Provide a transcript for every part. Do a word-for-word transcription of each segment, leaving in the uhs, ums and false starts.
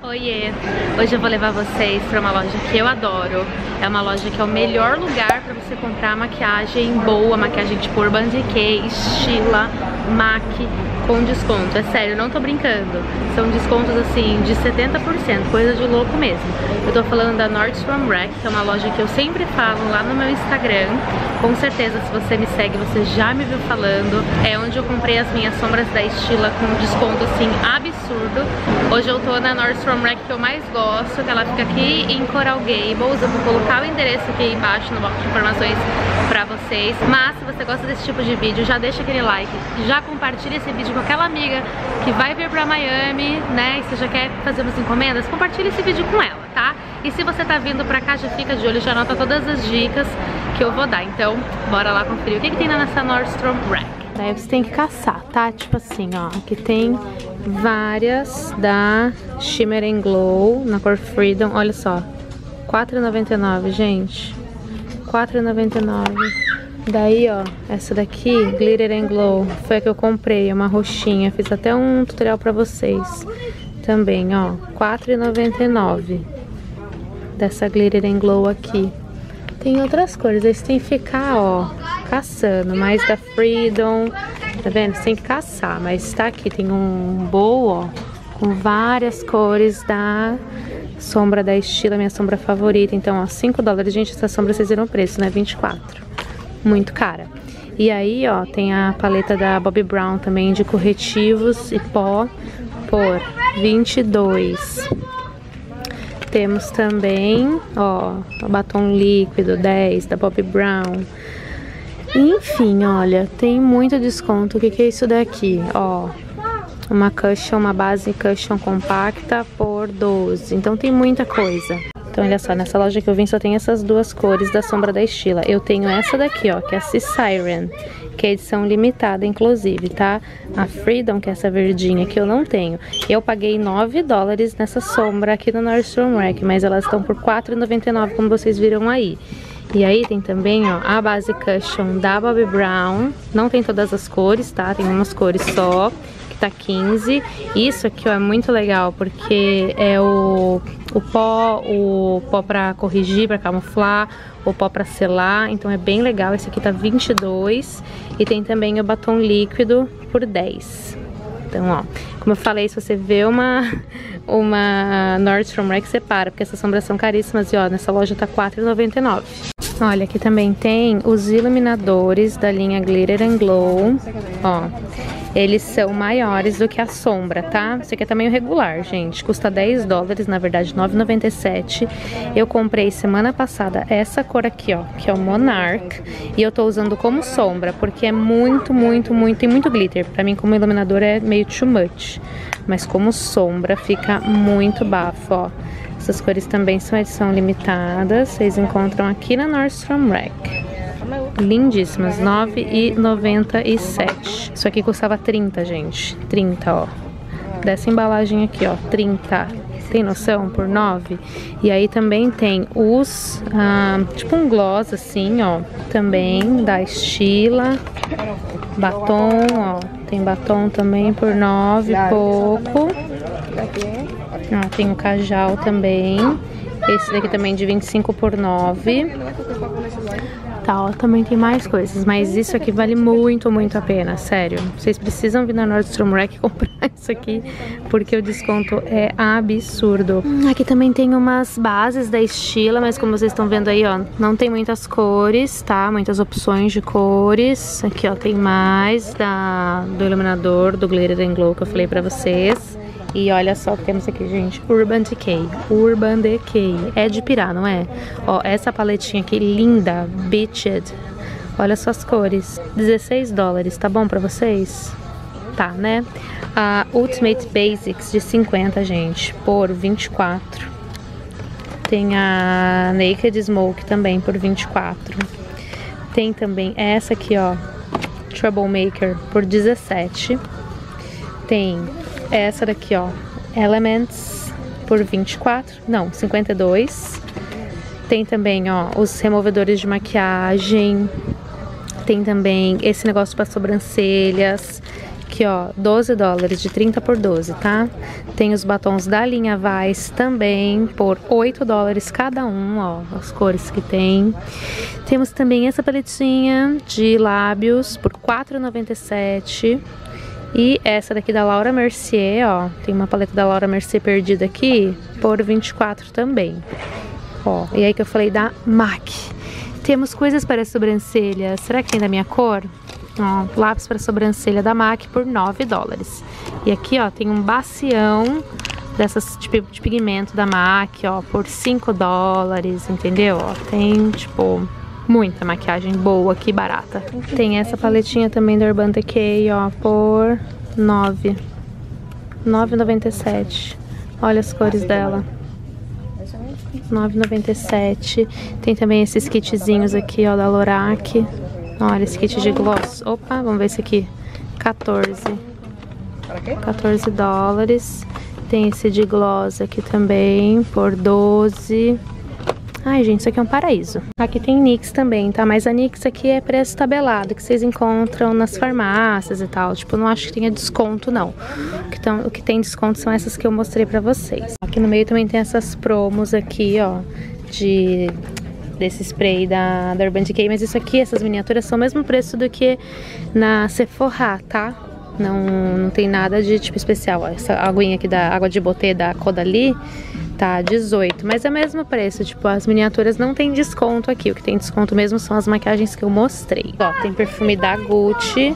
Oiê! Hoje eu vou levar vocês para uma loja que eu adoro. É uma loja que é o melhor lugar para você comprar maquiagem boa, maquiagem tipo Urban Decay, Stila, M A C, com desconto. É sério, eu não tô brincando. São descontos assim de setenta por cento, coisa de louco mesmo. Eu tô falando da Nordstrom Rack, que é uma loja que eu sempre falo lá no meu Instagram. Com certeza, se você me segue, você já me viu falando. É onde eu comprei as minhas sombras da Stila com desconto assim absurdo. Hoje eu tô na Nordstrom Rack que eu mais gosto, que ela fica aqui em Coral Gables. Eu vou colocar o endereço aqui embaixo no box de informações pra vocês. Mas se você gosta desse tipo de vídeo, já deixa aquele like, já compartilha esse vídeo com aquela amiga que vai vir pra Miami, né? E você já quer fazer umas encomendas, compartilha esse vídeo com ela, tá? E se você tá vindo pra cá, já fica de olho, já anota todas as dicas que eu vou dar. Então, bora lá conferir o que, que tem nessa Nordstrom Rack. Daí você tem que caçar, tá? Tipo assim, ó, aqui tem várias da Shimmer and Glow na cor Freedom, olha só, quatro e noventa e nove, gente, quatro e noventa e nove. Daí, ó, essa daqui, Glitter and Glow, foi a que eu comprei, é uma roxinha, fiz até um tutorial pra vocês também, ó, quatro e noventa e nove dessa Glitter and Glow aqui. Tem outras cores, aí você tem que ficar, ó, caçando, mais da Freedom, tá vendo? Você tem que caçar, mas tá aqui, tem um bowl, ó, com várias cores da sombra da Stila, minha sombra favorita. Então, ó, cinco dólares, gente, essa sombra vocês viram o preço, né? vinte e quatro, muito cara. E aí, ó, tem a paleta da Bobbi Brown também, de corretivos e pó, por vinte e dois. Temos também, ó, o batom líquido dez da Bobbi Brown. Enfim, olha, tem muito desconto. O que que é isso daqui? Ó, uma cushion, uma base cushion compacta por doze. Então tem muita coisa. Então olha só, nessa loja que eu vim só tem essas duas cores da sombra da Stila. Eu tenho essa daqui, ó, que é a Sea Siren, que é edição limitada, inclusive, tá? A Freedom, que é essa verdinha, que eu não tenho. Eu paguei nove dólares nessa sombra aqui no Nordstrom Rack, mas elas estão por quatro e noventa e nove, como vocês viram aí. E aí tem também, ó, a base cushion da Bobbi Brown. Não tem todas as cores, tá? Tem umas cores só, que tá quinze. Isso aqui, ó, é muito legal, porque é o, o pó, o pó pra corrigir, pra camuflar, o pó pra selar. Então é bem legal. Esse aqui tá vinte e dois. E tem também o batom líquido por dez. Então, ó, como eu falei, se você vê uma, uma Nordstrom Rack, você para, porque essas sombras são caríssimas. E ó, nessa loja tá quatro e noventa e nove. Olha, aqui também tem os iluminadores da linha Glitter and Glow. Ó, eles são maiores do que a sombra, tá? Esse aqui é tamanho regular, gente. Custa dez dólares, na verdade nove e noventa e sete. Eu comprei semana passada essa cor aqui, ó, que é o Monarch. E eu tô usando como sombra, porque é muito, muito, muito, tem muito glitter. Pra mim, como iluminador, é meio too much. Mas como sombra, fica muito bafo, ó. Essas cores também são edição limitada. Vocês encontram aqui na Nordstrom Rack. Lindíssimas, nove e noventa e sete. Isso aqui custava trinta, gente. trinta, ó. Dessa embalagem aqui, ó, trinta. Tem noção? Por nove. E aí também tem os, ah, tipo um gloss assim, ó. Também da Stila. Batom, ó. Tem batom também por nove e pouco. Ó, tem o Kajal também. Esse daqui também de vinte e cinco por nove. Tá, ó, também tem mais coisas, mas isso aqui vale muito, muito a pena, sério. Vocês precisam vir na Nordstrom Rack comprar isso aqui, porque o desconto é absurdo. Hum, aqui também tem umas bases da Stila, mas como vocês estão vendo aí, ó, não tem muitas cores, tá? Muitas opções de cores. Aqui, ó, tem mais da, do iluminador, do Glitter and Glow que eu falei pra vocês. E olha só o que temos aqui, gente. Urban Decay. Urban Decay. É de pirar, não é? Ó, essa paletinha aqui, linda. Beached. Olha só as cores. dezesseis dólares. Tá bom pra vocês? Tá, né? A Ultimate Basics de cinquenta, gente. Por vinte e quatro. Tem a Naked Smoke também por vinte e quatro. Tem também essa aqui, ó. Troublemaker por dezessete. Tem essa daqui, ó, Elements por vinte e quatro, não, cinquenta e dois. Tem também, ó, os removedores de maquiagem. Tem também esse negócio para sobrancelhas, Aqui, ó, doze dólares, de trinta por doze, tá? Tem os batons da linha Vice também, por oito dólares cada um, ó, as cores que tem. Temos também essa paletinha de lábios por quatro e noventa e sete. E essa daqui da Laura Mercier, ó, tem uma paleta da Laura Mercier perdida aqui, por vinte e quatro também. Ó, e aí que eu falei da M A C. Temos coisas para sobrancelha, será que tem da minha cor? Ó, lápis para sobrancelha da M A C por nove dólares. E aqui, ó, tem um bacião dessas tipo de pigmento da M A C, ó, por cinco dólares, entendeu? Ó, tem, tipo, muita maquiagem boa aqui, barata. Tem essa paletinha também da Urban Decay, ó, por nove e noventa e sete. Olha as cores dela. nove e noventa e sete. Tem também esses kitzinhos aqui, ó, da Lorac. Olha, esse kit de gloss. Opa, vamos ver esse aqui. quatorze. quatorze dólares. Tem esse de gloss aqui também, por doze. Ai, gente, isso aqui é um paraíso. Aqui tem NYX também, tá? Mas a NYX aqui é preço tabelado, que vocês encontram nas farmácias e tal. Tipo, não acho que tenha desconto, não. O que, tão, o que tem desconto são essas que eu mostrei pra vocês. Aqui no meio também tem essas promos aqui, ó, de... desse spray da, da Urban Decay, mas isso aqui, essas miniaturas são o mesmo preço do que na Sephora, tá? Não, não tem nada de tipo especial, ó. Essa aguinha aqui da água de botê da Caudalie tá dezoito, mas é o mesmo preço, tipo, as miniaturas não tem desconto aqui, o que tem desconto mesmo são as maquiagens que eu mostrei. Ó, tem perfume da Gucci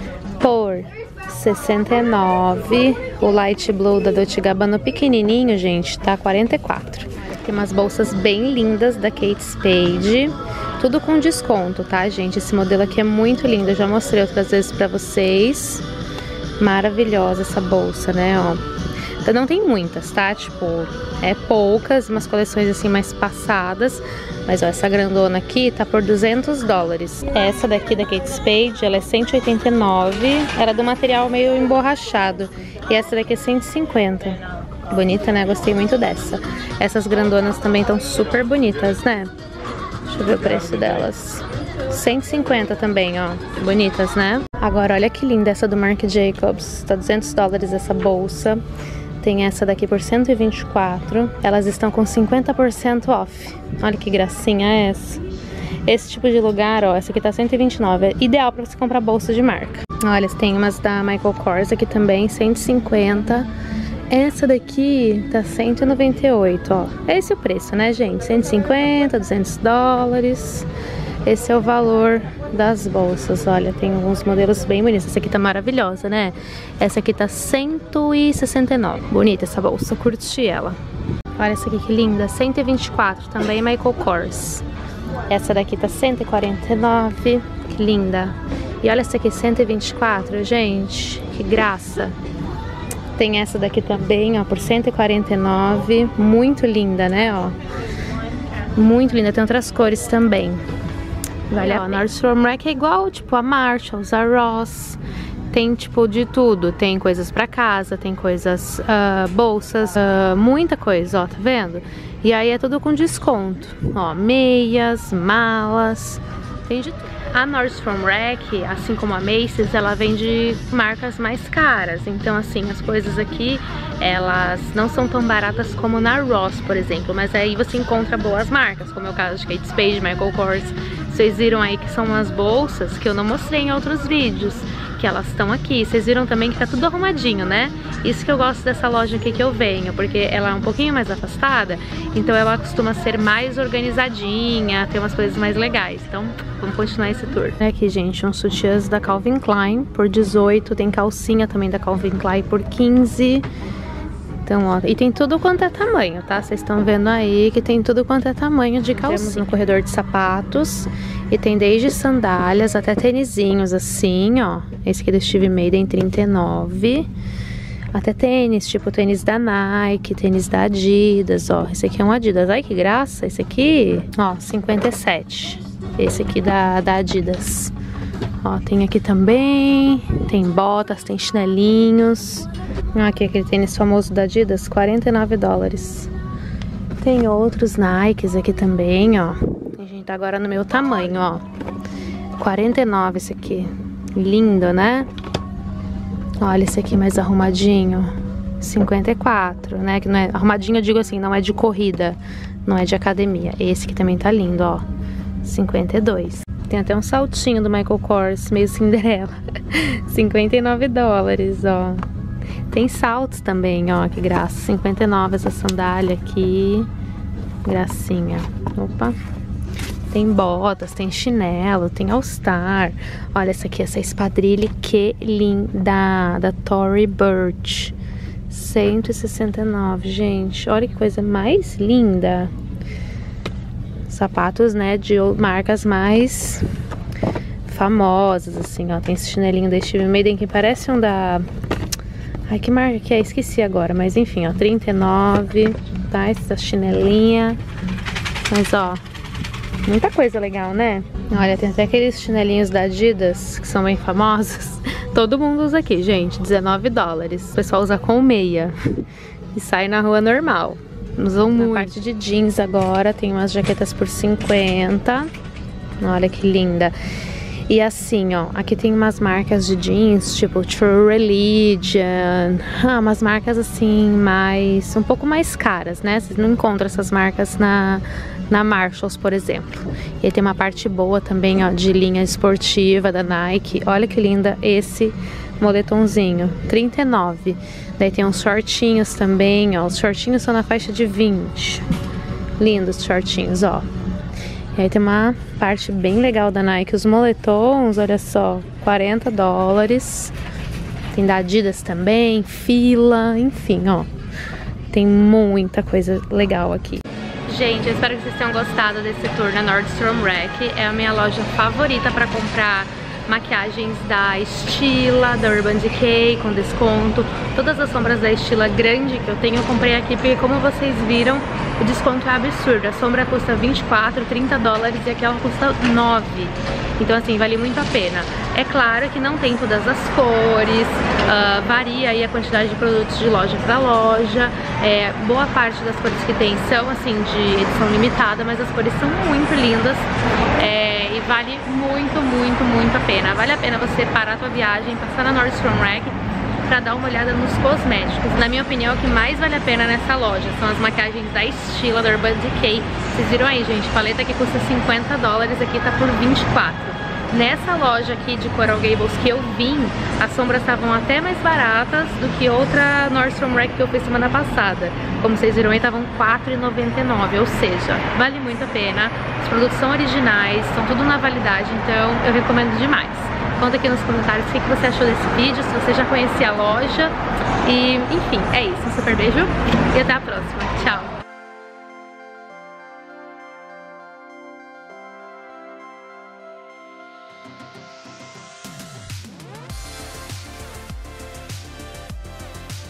por sessenta e nove, o Light Blue da Dolce and Gabbana pequenininho, gente, tá quarenta e quatro. Tem umas bolsas bem lindas da Kate Spade, tudo com desconto, tá, gente? Esse modelo aqui é muito lindo, eu já mostrei outras vezes pra vocês. Maravilhosa essa bolsa, né, ó. Então não tem muitas, tá? Tipo, é poucas, umas coleções assim mais passadas. Mas ó, essa grandona aqui tá por duzentos dólares. Essa daqui da Kate Spade, ela é cento e oitenta e nove. Era do material meio emborrachado. E essa daqui é cento e cinquenta. Bonita, né? Gostei muito dessa. Essas grandonas também estão super bonitas, né? Deixa eu ver o preço delas. cento e cinquenta também, ó. Bonitas, né? Agora, olha que linda essa do Marc Jacobs. Tá duzentos dólares essa bolsa. Tem essa daqui por cento e vinte e quatro. Elas estão com cinquenta por cento off. Olha que gracinha é essa. Esse tipo de lugar, ó, essa aqui tá cento e vinte e nove. É ideal pra você comprar bolsa de marca. Olha, tem umas da Michael Kors aqui também, cento e cinquenta. Essa daqui tá cento e noventa e oito, ó. Esse é o preço, né, gente? cento e cinquenta, duzentos dólares. Esse é o valor das bolsas. Olha, tem alguns modelos bem bonitos. Essa aqui tá maravilhosa, né? Essa aqui tá cento e sessenta e nove. Bonita essa bolsa, curti ela. Olha essa aqui que linda, cento e vinte e quatro, também Michael Kors. Essa daqui tá cento e quarenta e nove, que linda. E olha essa aqui, cento e vinte e quatro, gente, que graça. Tem essa daqui também, ó, por cento e quarenta e nove, muito linda, né, ó. Muito linda, tem outras cores também. Vale a Nordstrom Rack é igual, tipo, a Marshalls, a Ross. Tem, tipo, de tudo. Tem coisas pra casa, tem coisas, uh, bolsas, uh, muita coisa, ó, tá vendo? E aí é tudo com desconto. Ó, meias, malas, tem de tudo. A Nordstrom Rack, assim como a Macy's, ela vende marcas mais caras. Então, assim, as coisas aqui, elas não são tão baratas como na Ross, por exemplo. Mas aí você encontra boas marcas, como é o caso de Kate Spade, Michael Kors. Vocês viram aí que são umas bolsas que eu não mostrei em outros vídeos, que elas estão aqui. Vocês viram também que tá tudo arrumadinho, né? Isso que eu gosto dessa loja aqui que eu venho, porque ela é um pouquinho mais afastada, então ela costuma ser mais organizadinha, tem umas coisas mais legais. Então, vamos continuar esse tour. Aqui, gente, uns sutiãs da Calvin Klein por dezoito, tem calcinha também da Calvin Klein por quinze. Então, ó, e tem tudo quanto é tamanho, tá? Vocês estão vendo aí que tem tudo quanto é tamanho de calcinha. Temos no corredor de sapatos e tem desde sandálias até tênisinhos assim, ó. Esse aqui do Steve Madden, trinta e nove. Até tênis, tipo tênis da Nike, tênis da Adidas, ó. Esse aqui é um Adidas, ai que graça. Esse aqui, ó, cinquenta e sete. Esse aqui da, da Adidas. Ó, tem aqui também, tem botas, tem chinelinhos. Aqui aquele tênis famoso da Adidas, quarenta e nove dólares. Tem outros Nikes aqui também, ó. A gente tá agora no meu tamanho, ó. quarenta e nove esse aqui. Lindo, né? Olha esse aqui mais arrumadinho, cinquenta e quatro, né? Que não é arrumadinho, eu digo assim, não é de corrida, não é de academia. Esse aqui também tá lindo, ó, cinquenta e dois. Tem até um saltinho do Michael Kors, meio Cinderela, cinquenta e nove dólares, ó. Tem saltos também, ó, que graça, cinquenta e nove essa sandália aqui, gracinha. Opa. Tem botas, tem chinelo, tem All Star. Olha essa aqui, essa espadrilha, que linda, da Tory Burch, cento e sessenta e nove, gente. Olha que coisa mais linda. Sapatos, né, de marcas mais famosas, assim, ó. Tem esse chinelinho da Steve Madden que parece um da... Ai, que marca que é? Esqueci agora, mas enfim, ó, trinta e nove, tá? Essa chinelinha. Mas, ó, muita coisa legal, né? Olha, tem até aqueles chinelinhos da Adidas, que são bem famosos. Todo mundo usa aqui, gente, dezenove dólares. O pessoal usa com meia e sai na rua normal. Usam muito. Na parte de jeans agora, tem umas jaquetas por cinquenta. Olha que linda. E assim, ó, aqui tem umas marcas de jeans, tipo True Religion, ah, umas marcas assim, mais, um pouco mais caras, né? Vocês não encontram essas marcas na, na Marshalls, por exemplo. E aí tem uma parte boa também, ó, de linha esportiva da Nike. Olha que linda esse moletomzinho, trinta e nove. Daí tem uns shortinhos também, ó, os shortinhos são na faixa de vinte. Lindos shortinhos, ó. E aí tem uma parte bem legal da Nike, os moletons, olha só, quarenta dólares. Tem da Adidas também, Fila, enfim, ó. Tem muita coisa legal aqui. Gente, eu espero que vocês tenham gostado desse tour na Nordstrom Rack. É a minha loja favorita para comprar maquiagens da Stila, da Urban Decay, com desconto. Todas as sombras da Stila grande que eu tenho, eu comprei aqui porque, como vocês viram, o desconto é absurdo. A sombra custa vinte e quatro, trinta dólares e aquela custa nove. Então, assim, vale muito a pena. É claro que não tem todas as cores, uh, varia aí a quantidade de produtos de loja para loja. É, boa parte das cores que tem são, assim, de edição limitada, mas as cores são muito lindas. É, e vale muito, muito, muito a pena. Vale a pena você parar a tua viagem, passar na Nordstrom Rack pra dar uma olhada nos cosméticos. Na minha opinião, o que mais vale a pena nessa loja são as maquiagens da Stila, da Urban Decay. Vocês viram aí, gente, paleta que custa cinquenta dólares, aqui tá por vinte e quatro. Nessa loja aqui de Coral Gables que eu vim, as sombras estavam até mais baratas do que outra Nordstrom Rack que eu fui semana passada. Como vocês viram aí, estavam quatro e noventa e nove, ou seja, vale muito a pena. Os produtos são originais, estão tudo na validade, então eu recomendo demais. Conta aqui nos comentários o que você achou desse vídeo, se você já conhecia a loja. E, enfim, é isso. Um super beijo e até a próxima. Tchau!